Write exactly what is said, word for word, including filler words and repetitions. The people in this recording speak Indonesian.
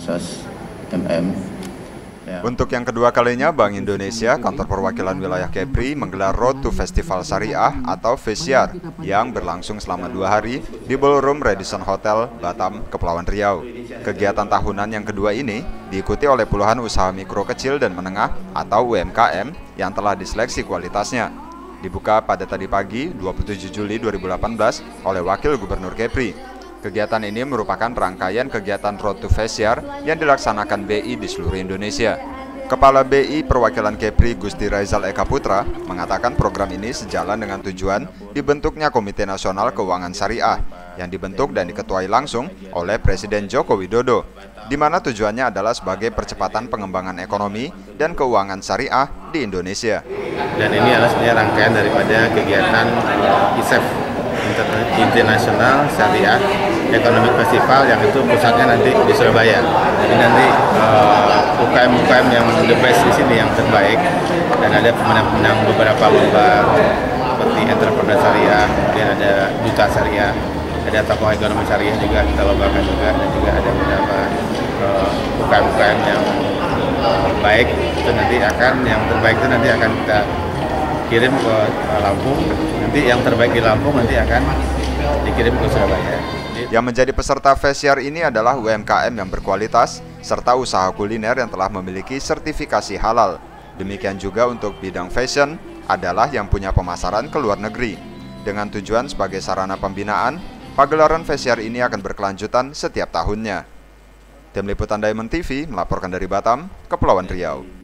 Bansos M M. Ya. Untuk yang kedua kalinya, Bank Indonesia, Kantor Perwakilan Wilayah Kepri, menggelar Road to Festival Syariah atau Fesyar yang berlangsung selama dua hari di Ballroom Radisson Hotel, Batam, Kepulauan Riau. Kegiatan tahunan yang kedua ini diikuti oleh puluhan usaha mikro kecil dan menengah atau U M K M yang telah diseleksi kualitasnya. Dibuka pada tadi pagi, dua puluh tujuh Juli dua ribu delapan belas, oleh Wakil Gubernur Kepri. Kegiatan ini merupakan rangkaian kegiatan Road to Fesyar yang dilaksanakan B I di seluruh Indonesia. Kepala B I Perwakilan Kepri Gusti Raizal Eka Putra mengatakan program ini sejalan dengan tujuan dibentuknya Komite Nasional Keuangan Syariah yang dibentuk dan diketuai langsung oleh Presiden Joko Widodo, di mana tujuannya adalah sebagai percepatan pengembangan ekonomi dan keuangan syariah di Indonesia. Dan ini adalah sebenarnya rangkaian daripada kegiatan I S E F International Syariah Economic Festival yang itu pusatnya nanti di Surabaya. Jadi nanti uh, U K M-U K M yang the best di sini, yang terbaik, dan ada pemenang-pemenang beberapa lomba seperti entrepreneur syariah, kemudian ada duta syariah, ada tokoh ekonomi syariah juga kita lombakan juga, dan juga ada beberapa uh, U K M-U K M yang uh, baik. Itu nanti akan yang terbaik itu nanti akan kita kirim ke Lampung. Nanti yang terbaik di Lampung nanti akan dikirim ke Surabaya. Yang menjadi peserta Fesyar ini adalah U M K M yang berkualitas serta usaha kuliner yang telah memiliki sertifikasi halal. Demikian juga untuk bidang fashion adalah yang punya pemasaran ke luar negeri. Dengan tujuan sebagai sarana pembinaan, pagelaran Fesyar ini akan berkelanjutan setiap tahunnya. Tim Liputan Diamond T V melaporkan dari Batam, Kepulauan Riau.